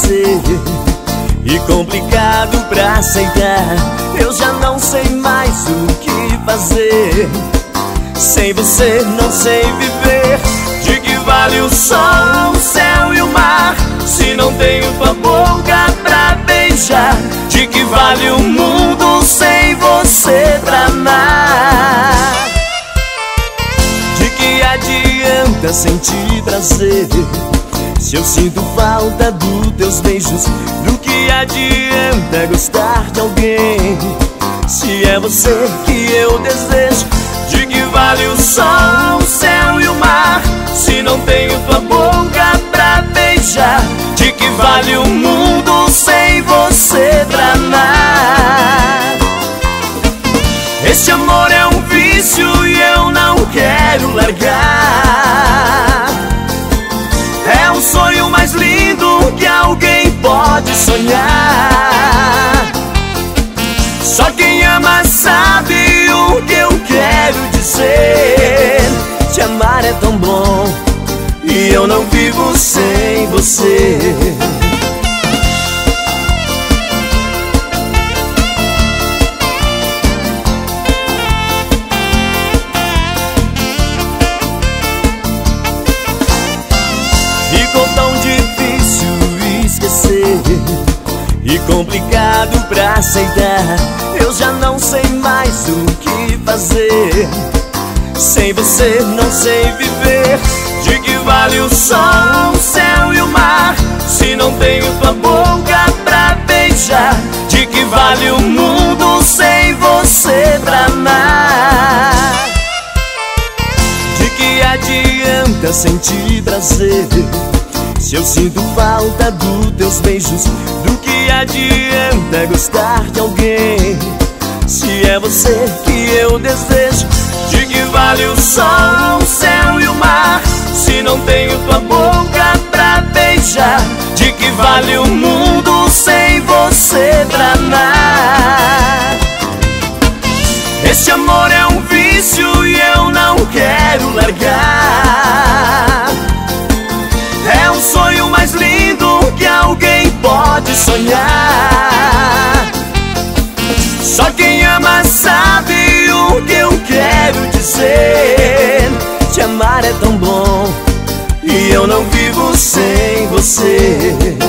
esquecer e complicado pra aceitar. Eu já não sei mais o que fazer. Sem você não sei viver. De que vale o sol, o céu e o mar se não tenho tua boca pra beijar? De que vale o mundo sem você pra amar? De que adianta sentir prazer se eu sinto falta dos teus beijos? Do que adianta gostar de alguém se é você que eu desejo? De que vale o sol, o céu e o mar se não tenho tua boca pra beijar? De que vale o mundo sem você pra amar? Este amor é um vício e eu não quero largar. É um sonho mais lindo que alguém pode sonhar. Só quem ama sabe o que eu quero dizer. Te amar é tão bom e eu não vivo sem você. Ficou tão difícil esquecer e complicado pra aceitar. Eu já não sei mais o que fazer. Sem você não sei viver. De que vale o sol, o céu e o mar se não tenho tua boca pra beijar? De que vale o mundo sem você pra amar? De que adianta sentir prazer se eu sinto falta dos teus beijos? Do que adianta gostar de alguém se é você que eu desejo? De que vale o sol, o céu e o mar se não tenho tua boca pra beijar? De que vale o mundo sem você pra amar? Este amor é um vício e eu não quero largar. É um sonho mais lindo que alguém pode sonhar. Só quem ama sabe o que eu quero dizer. Te amar é tão bom e eu não vivo sem você.